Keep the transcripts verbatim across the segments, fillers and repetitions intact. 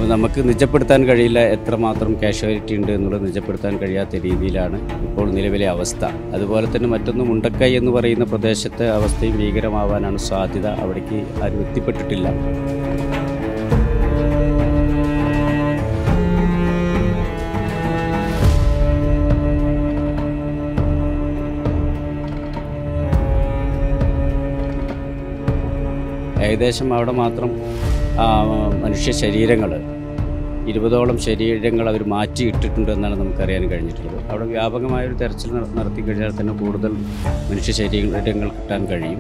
അപ്പോൾ നമുക്ക് നിജപ്പെടുത്താൻ കഴിയില്ല എത്രമാത്രം കാഷ്വാലിറ്റി ഉണ്ട് എന്നുള്ളത് നിജപ്പെടുത്താൻ കഴിയാത്ത രീതിയിലാണ് ഇപ്പോൾ നിലവിലെ അവസ്ഥ. അതുപോലെ തന്നെ മറ്റൊന്ന് മുണ്ടക്കൈ എന്ന് പറയുന്ന പ്രദേശത്തെ അവസ്ഥയും ഭീകരമാവാനാണ് സാധ്യത. അവിടേക്ക് ആരും എത്തിപ്പെട്ടിട്ടില്ല. ഏകദേശം അവിടെ മാത്രം മനുഷ്യ ശരീരങ്ങൾ ഇരുപതോളം ശരീരങ്ങൾ അവർ മാറ്റിയിട്ടിട്ടുണ്ട് എന്നാണ് നമുക്കറിയാൻ കഴിഞ്ഞിട്ടുള്ളത്. അവിടെ വ്യാപകമായൊരു തെരച്ചിൽ നടത്തി കഴിഞ്ഞാൽ തന്നെ കൂടുതൽ മനുഷ്യ ശരീരങ്ങൾ കിട്ടാൻ കഴിയും.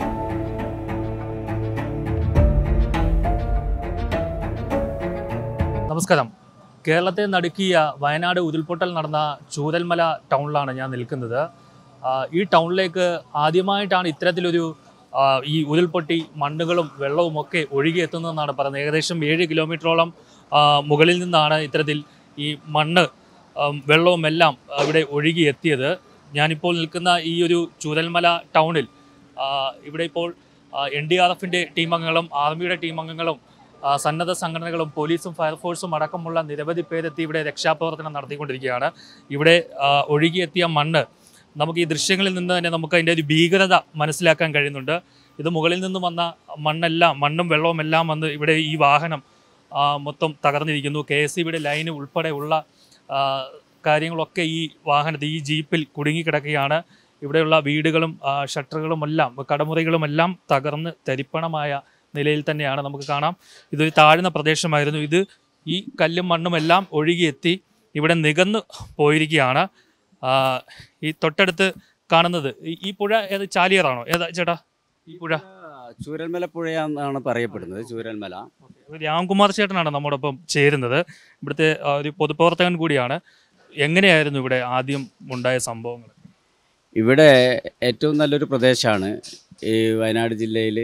നമസ്കാരം. കേരളത്തെ നടുക്കിയ വയനാട് ഉരുൾപൊട്ടൽ നടന്ന ചൂരൽമല ടൗണിലാണ് ഞാൻ നിൽക്കുന്നത്. ഈ ടൗണിലേക്ക് ആദ്യമായിട്ടാണ് ഇത്തരത്തിലൊരു ഈ ഉരുൾപൊട്ടി മണ്ണുകളും വെള്ളവും ഒക്കെ ഒഴുകിയെത്തുന്നതെന്നാണ് പറയുന്നത്. ഏകദേശം ഏഴ് കിലോമീറ്ററോളം മുകളിൽ നിന്നാണ് ഇത്തരത്തിൽ ഈ മണ്ണ് വെള്ളവും എല്ലാം ഇവിടെ ഒഴുകിയെത്തിയത്. ഞാനിപ്പോൾ നിൽക്കുന്ന ഈ ഒരു ചൂരൽമല ടൗണിൽ ഇവിടെ ഇപ്പോൾ എൻ ഡി ആർ എഫിൻ്റെ ടീം അംഗങ്ങളും ആർമിയുടെ ടീം അംഗങ്ങളും സന്നദ്ധ സംഘടനകളും പോലീസും ഫയർഫോഴ്സും അടക്കമുള്ള നിരവധി പേരെത്തി ഇവിടെ രക്ഷാപ്രവർത്തനം നടത്തിക്കൊണ്ടിരിക്കുകയാണ്. ഇവിടെ ഒഴുകിയെത്തിയ മണ്ണ് നമുക്ക് ഈ ദൃശ്യങ്ങളിൽ നിന്ന് തന്നെ നമുക്ക് അതിൻ്റെ ഒരു ഭീകരത മനസ്സിലാക്കാൻ കഴിയുന്നുണ്ട്. ഇത് മുകളിൽ നിന്ന് വന്ന മണ്ണെല്ലാം മണ്ണും വെള്ളവും എല്ലാം വന്ന് ഇവിടെ ഈ വാഹനം മൊത്തം തകർന്നിരിക്കുന്നു. കെ എസ് ഇ ബിയുടെ ലൈന് ഉൾപ്പെടെ ഉള്ള കാര്യങ്ങളൊക്കെ ഈ വാഹനത്തിൽ ഈ ജീപ്പിൽ കുടുങ്ങിക്കിടക്കുകയാണ്. ഇവിടെയുള്ള വീടുകളും ഷട്ടറുകളും എല്ലാം കടമുറികളും എല്ലാം തകർന്ന് തരിപ്പണമായ നിലയിൽ തന്നെയാണ് നമുക്ക് കാണാം. ഇതൊരു താഴ്ന്ന പ്രദേശമായിരുന്നു. ഇത് ഈ കല്ലും മണ്ണും എല്ലാം ഒഴുകിയെത്തി ഇവിടെ നികന്നു പോയിരിക്കുകയാണ്. ഈ തൊട്ടടുത്ത് കാണുന്നത് ഈ പുഴ ഏത് ചാലിയാറാണോ ഏതാ ചേട്ടാ? ഈ പുഴ ചൂരൽമല പുഴയാണെന്നാണ് പറയപ്പെടുന്നത്. ചൂരൽമല. രാംകുമാർ ചേട്ടനാണ് നമ്മോടൊപ്പം ചേരുന്നത്. ഇവിടുത്തെ ഒരു പൊതുപ്രവർത്തകൻ കൂടിയാണ്. എങ്ങനെയായിരുന്നു ഇവിടെ ആദ്യം ഉണ്ടായ സംഭവങ്ങൾ? ഇവിടെ ഏറ്റവും നല്ലൊരു പ്രദേശമാണ് ഈ വയനാട് ജില്ലയിൽ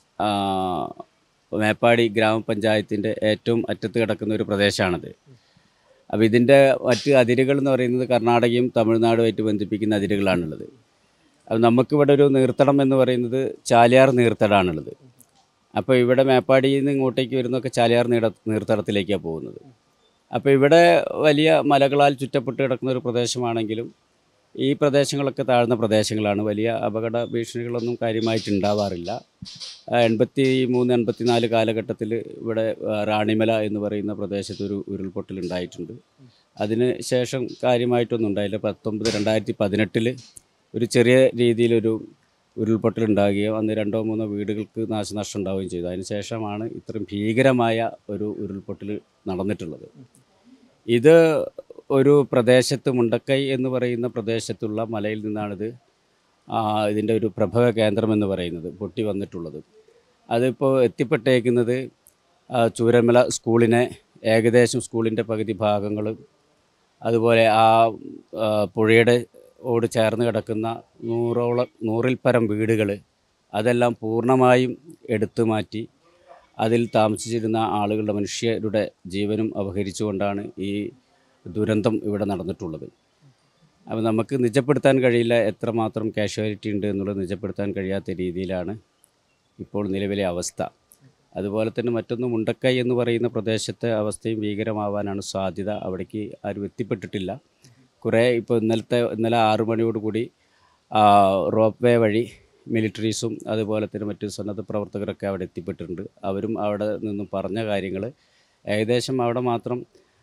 മേപ്പാടി ഗ്രാമപഞ്ചായത്തിൻ്റെ ഏറ്റവും അറ്റത്ത് കിടക്കുന്ന ഒരു പ്രദേശമാണിത്. അപ്പോൾ ഇതിൻ്റെ മറ്റ് അതിരുകൾ എന്ന് പറയുന്നത് കർണാടകയും തമിഴ്നാടുമായിട്ട് ബന്ധിപ്പിക്കുന്ന അതിരുകളാണുള്ളത്. അപ്പോൾ നമുക്കിവിടെ ഒരു നീർത്തടം എന്ന് പറയുന്നത് ചാലിയാർ നീർത്തടമാണുള്ളത്. അപ്പോൾ ഇവിടെ മേപ്പാടിയിൽ നിന്ന് ഇങ്ങോട്ടേക്ക് വരുന്നതൊക്കെ ചാലിയാർ നീട നീർത്തടത്തിലേക്കാണ് പോകുന്നത്. അപ്പോൾ ഇവിടെ വലിയ മലകളാൽ ചുറ്റപ്പെട്ട് കിടക്കുന്ന ഒരു പ്രദേശമാണെങ്കിലും ഈ പ്രദേശങ്ങളൊക്കെ താഴ്ന്ന പ്രദേശങ്ങളാണ്. വലിയ അപകട ഭീഷണികളൊന്നും കാര്യമായിട്ടുണ്ടാവാറില്ല. എൺപത്തി മൂന്ന് എൺപത്തി നാല് കാലഘട്ടത്തിൽ ഇവിടെ റാണിമല എന്ന് പറയുന്ന പ്രദേശത്തൊരു ഉരുൾപൊട്ടൽ ഉണ്ടായിട്ടുണ്ട്. അതിന് ശേഷം കാര്യമായിട്ടൊന്നും ഉണ്ടായില്ല. പത്തൊമ്പത് രണ്ടായിരത്തി പതിനെട്ടിൽ ഒരു ചെറിയ രീതിയിലൊരു ഉരുൾപൊട്ടൽ ഉണ്ടാകുകയും അന്ന് രണ്ടോ മൂന്നോ വീടുകൾക്ക് നാശനഷ്ടം ഉണ്ടാവുകയും ചെയ്തു. അതിന് ശേഷമാണ് ഇത്രയും ഭീകരമായ ഒരു ഉരുൾപൊട്ടൽ നടന്നിട്ടുള്ളത്. ഇത് ഒരു പ്രദേശത്ത് മുണ്ടക്കൈ എന്ന് പറയുന്ന പ്രദേശത്തുള്ള മലയിൽ നിന്നാണിത് ഇതിൻ്റെ ഒരു പ്രഭവ കേന്ദ്രം എന്ന് പറയുന്നത് പൊട്ടി വന്നിട്ടുള്ളത്. അതിപ്പോൾ എത്തിപ്പെട്ടേക്കുന്നത് ചൂരൽമല സ്കൂളിനെ ഏകദേശം സ്കൂളിൻ്റെ പകുതി ഭാഗങ്ങൾ, അതുപോലെ ആ പുഴയുടെ ഓട് ചേർന്ന് കിടക്കുന്ന നൂറോളം നൂറിൽ പരം വീടുകൾ അതെല്ലാം പൂർണ്ണമായും എടുത്തു മാറ്റി അതിൽ താമസിച്ചിരുന്ന ആളുകളുടെ മനുഷ്യരുടെ ജീവനും അപഹരിച്ചുകൊണ്ടാണ് ഈ ദുരന്തം ഇവിടെ നടന്നിട്ടുള്ളത്. അപ്പോൾ നമുക്ക് നിജപ്പെടുത്താൻ കഴിയില്ല എത്രമാത്രം കാഷ്വാലിറ്റി ഉണ്ട് എന്നുള്ളത് നിജപ്പെടുത്താൻ കഴിയാത്ത രീതിയിലാണ് ഇപ്പോൾ നിലവിലെ അവസ്ഥ. അതുപോലെ തന്നെ മറ്റൊന്ന് മുണ്ടക്കൈ എന്ന് പറയുന്ന പ്രദേശത്തെ അവസ്ഥയും ഭീകരമാവാനാണ് സാധ്യത. അവിടേക്ക് ആരും എത്തിപ്പെട്ടിട്ടില്ല. കുറേ ഇപ്പോൾ ഇന്നലത്തെ ഇന്നലെ ആറു മണിയോടുകൂടി റോപ്പ് വേ വഴി മിലിറ്ററീസും അതുപോലെ തന്നെ മറ്റ് സന്നദ്ധ പ്രവർത്തകരൊക്കെ അവിടെ എത്തിപ്പെട്ടിട്ടുണ്ട്. അവരും അവിടെ നിന്നും പറഞ്ഞ കാര്യങ്ങൾ ഏകദേശം അവിടെ മാത്രം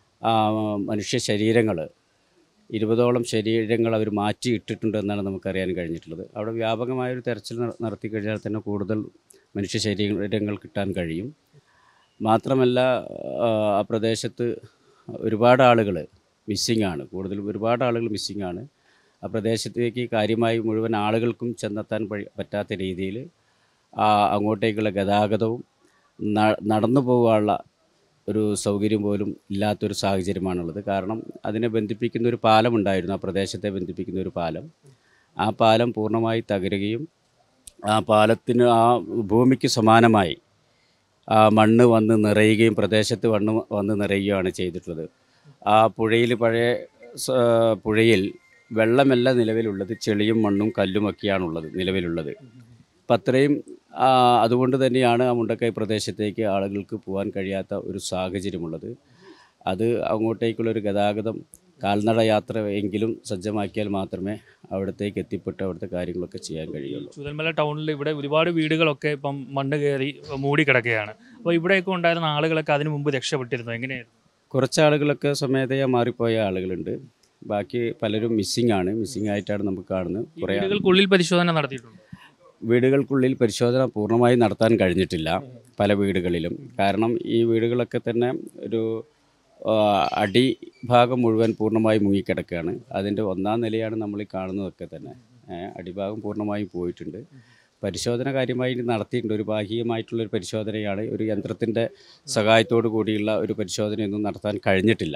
മനുഷ്യ ശരീരങ്ങൾ ഇരുപതോളം ശരീരങ്ങൾ അവർ മാറ്റിയിട്ടിട്ടുണ്ട് എന്നാണ് നമുക്കറിയാൻ കഴിഞ്ഞിട്ടുള്ളത്. അവിടെ വ്യാപകമായൊരു തെരച്ചിൽ നടത്തി കഴിഞ്ഞാൽ തന്നെ കൂടുതൽ മനുഷ്യ ശരീരങ്ങൾ കിട്ടാൻ കഴിയും. മാത്രമല്ല ആ പ്രദേശത്ത് ഒരുപാട് ആളുകൾ മിസ്സിംഗ് ആണ്. കൂടുതൽ ഒരുപാട് ആളുകൾ മിസ്സിംഗ് ആണ്. ആ പ്രദേശത്തേക്ക് കാര്യമായി മുഴുവൻ ആളുകൾക്കും ചെന്നെത്താൻ പറ്റാത്ത രീതിയിൽ അങ്ങോട്ടേക്കുള്ള ഗതാഗതവും നടന്നു പോകാനുള്ള ഒരു സൗകര്യം പോലും ഇല്ലാത്തൊരു സാഹചര്യമാണുള്ളത്. കാരണം അതിനെ ബന്ധിപ്പിക്കുന്ന ഒരു പാലമുണ്ടായിരുന്നു, ആ പ്രദേശത്തെ ബന്ധിപ്പിക്കുന്ന ഒരു പാലം. ആ പാലം പൂർണ്ണമായി തകരുകയും ആ പാലത്തിന് ആ ഭൂമിക്ക് സമാനമായി ആ മണ്ണ് വന്ന് നിറയുകയും പ്രദേശത്ത് മണ്ണ് വന്ന് നിറയുകയാണ് ചെയ്തിട്ടുള്ളത്. ആ പുഴയിൽ പഴയ പുഴയിൽ വെള്ളമല്ല നിലവിലുള്ളത്, ചെളിയും മണ്ണും കല്ലുമൊക്കെയാണുള്ളത് നിലവിലുള്ളത്. അപ്പം അത്രയും അതുകൊണ്ട് തന്നെയാണ് ആ മുണ്ടക്കൈ പ്രദേശത്തേക്ക് ആളുകൾക്ക് പോകാൻ കഴിയാത്ത ഒരു സാഹചര്യമുള്ളത്. അത് അങ്ങോട്ടേക്കുള്ളൊരു ഗതാഗതം കാൽനട യാത്ര എങ്കിലും സജ്ജമാക്കിയാൽ മാത്രമേ അവിടത്തേക്ക് എത്തിപ്പെട്ട് അവിടുത്തെ കാര്യങ്ങളൊക്കെ ചെയ്യാൻ കഴിയുള്ളൂ. ചൂതൽമല ടൗണിൽ ഇവിടെ ഒരുപാട് വീടുകളൊക്കെ ഇപ്പം മണ്ണ് കയറി മൂടി കിടക്കുകയാണ്. അപ്പോൾ ഇവിടെയൊക്കെ ഉണ്ടായിരുന്ന ആളുകളൊക്കെ അതിനു മുമ്പ് രക്ഷപ്പെട്ടിരുന്നു, എങ്ങനെയായിരുന്നു? കുറച്ച് ആളുകളൊക്കെ സ്വമേധയാ മാറിപ്പോയ ആളുകളുണ്ട്. ബാക്കി പലരും മിസ്സിംഗ് ആണ്. മിസ്സിംഗ് ആയിട്ടാണ് നമുക്ക് കാണുന്നത്. കുറേ വീടുകൾക്കുള്ളിൽ പരിശോധന നടത്തിയിട്ടുണ്ട്. വീടുകൾക്കുള്ളിൽ പരിശോധന പൂർണ്ണമായി നടത്താൻ കഴിഞ്ഞിട്ടില്ല പല വീടുകളിലും. കാരണം ഈ വീടുകളൊക്കെ തന്നെ ഒരു അടിഭാഗം മുഴുവൻ പൂർണ്ണമായി മുങ്ങിക്കിടക്കുകയാണ്. അതിൻ്റെ ഒന്നാം നിലയാണ് നമ്മൾ ഈ കാണുന്നതൊക്കെ തന്നെ. അടിഭാഗം പൂർണ്ണമായും പോയിട്ടുണ്ട്. പരിശോധന കാര്യമായി നടത്തിയിട്ടുണ്ട്. ഒരു ഭാഗികമായിട്ടുള്ളൊരു പരിശോധനയാണ്. ഒരു യന്ത്രത്തിൻ്റെ സഹായത്തോടു കൂടിയുള്ള ഒരു പരിശോധനയൊന്നും നടത്താൻ കഴിഞ്ഞിട്ടില്ല.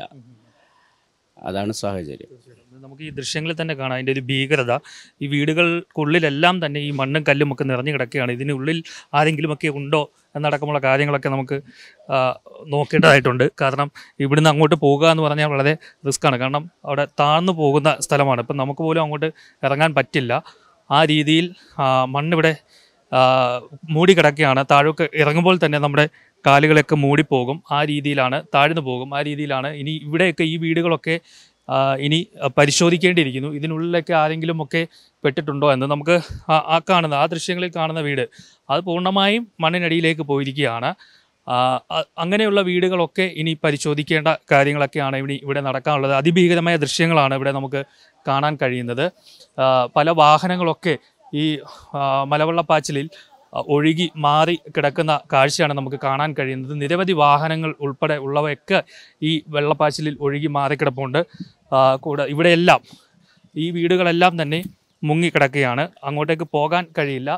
അതാണ് സാഹചര്യം. നമുക്ക് ഈ ദൃശ്യങ്ങളിൽ തന്നെ കാണാം അതിൻ്റെ ഒരു ഭീകരത. ഈ വീടുകൾക്കുള്ളിലെല്ലാം തന്നെ ഈ മണ്ണും കല്ലും ഒക്കെ നിറഞ്ഞു കിടക്കുകയാണ്. ഇതിനുള്ളിൽ ആരെങ്കിലുമൊക്കെ ഉണ്ടോ എന്നടക്കമുള്ള കാര്യങ്ങളൊക്കെ നമുക്ക് നോക്കേണ്ടതായിട്ടുണ്ട്. കാരണം ഇവിടുന്ന് അങ്ങോട്ട് പോകുക എന്ന് പറഞ്ഞാൽ വളരെ റിസ്ക്കാണ്. കാരണം അവിടെ താഴ്ന്നു പോകുന്ന സ്ഥലമാണ്. ഇപ്പം നമുക്ക് പോലും അങ്ങോട്ട് ഇറങ്ങാൻ പറ്റില്ല. ആ രീതിയിൽ മണ്ണിവിടെ മൂടിക്കിടക്കുകയാണ്. താഴേക്ക് ഇറങ്ങുമ്പോൾ തന്നെ നമ്മുടെ കാലുകളൊക്കെ മൂടിപ്പോകും. ആ രീതിയിലാണ്, താഴ്ന്നു പോകും. ആ രീതിയിലാണ്. ഇനി ഇവിടെയൊക്കെ ഈ വീടുകളൊക്കെ ഇനി പരിശോധിക്കേണ്ടിയിരിക്കുന്നു. ഇതിനുള്ളിലൊക്കെ ആരെങ്കിലും ഒക്കെ പെട്ടിട്ടുണ്ടോ എന്ന്. നമുക്ക് ആ കാണുന്ന ആ ദൃശ്യങ്ങളിൽ കാണുന്ന വീട് അത് പൂർണ്ണമായും മണ്ണിനടിയിലേക്ക് പോയിരിക്കുകയാണ്. അങ്ങനെയുള്ള വീടുകളൊക്കെ ഇനി പരിശോധിക്കേണ്ട കാര്യങ്ങളൊക്കെയാണ് ഇനി ഇവിടെ നടക്കാനുള്ളത്. അതിഭീകരമായ ദൃശ്യങ്ങളാണ് ഇവിടെ നമുക്ക് കാണാൻ കഴിയുന്നത്. പല വാഹനങ്ങളൊക്കെ ഈ മലവെള്ളപ്പാച്ചിലിൽ ഒഴുകി മാറി കിടക്കുന്ന കാഴ്ചയാണ് നമുക്ക് കാണാൻ കഴിയുന്നത്. നിരവധി വാഹനങ്ങൾ ഉൾപ്പെടെ ഉള്ളവയൊക്കെ ഈ വെള്ളപ്പാച്ചിലിൽ ഒഴുകി മാറിക്കിടപ്പുണ്ട്. കൂടെ ഇവിടെയെല്ലാം ഈ വീടുകളെല്ലാം തന്നെ മുങ്ങിക്കിടക്കുകയാണ്. അങ്ങോട്ടേക്ക് പോകാൻ കഴിയില്ല.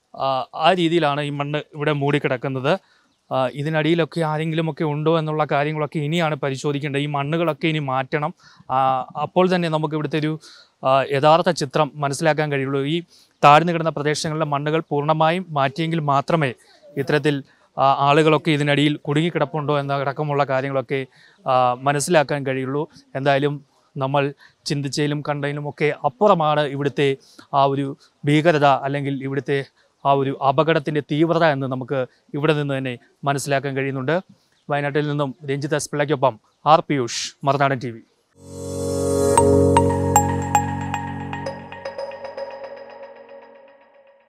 ആ രീതിയിലാണ് ഈ മണ്ണ് ഇവിടെ മൂടിക്കിടക്കുന്നത്. ഇതിനടിയിലൊക്കെ ആരെങ്കിലുമൊക്കെ ഉണ്ടോ എന്നുള്ള കാര്യങ്ങളൊക്കെ ഇനിയാണ് പരിശോധിക്കേണ്ടത്. ഈ മണ്ണുകളൊക്കെ ഇനി മാറ്റണം. അപ്പോൾ തന്നെ നമുക്ക് ഇവിടുത്തെ ഒരു യഥാർത്ഥ ചിത്രം മനസ്സിലാക്കാൻ കഴിയുള്ളൂ. ഈ താഴ്ന്നു കിടന്ന പ്രദേശങ്ങളിലെ മണ്ണുകൾ പൂർണ്ണമായും മാറ്റിയെങ്കിൽ മാത്രമേ ഇത്തരത്തിൽ ആളുകളൊക്കെ ഇതിനടിയിൽ കുടുങ്ങിക്കിടപ്പുണ്ടോ എന്നടക്കമുള്ള കാര്യങ്ങളൊക്കെ മനസ്സിലാക്കാൻ കഴിയുള്ളൂ. എന്തായാലും നമ്മൾ ചിന്തിച്ചതിലും കണ്ടതിലുമൊക്കെ അപ്പുറമാണ് ഇവിടുത്തെ ആ ഒരു ഭീകരത, അല്ലെങ്കിൽ ഇവിടുത്തെ ആ ഒരു അപകടത്തിൻ്റെ തീവ്രത എന്ന് നമുക്ക് ഇവിടെ നിന്ന് തന്നെ മനസ്സിലാക്കാൻ കഴിയുന്നുണ്ട്. വയനാട്ടിൽ നിന്നും രഞ്ജിത്ത് എസ് പിള്ളയ്ക്കൊപ്പം R Piyush, Marunadan T V.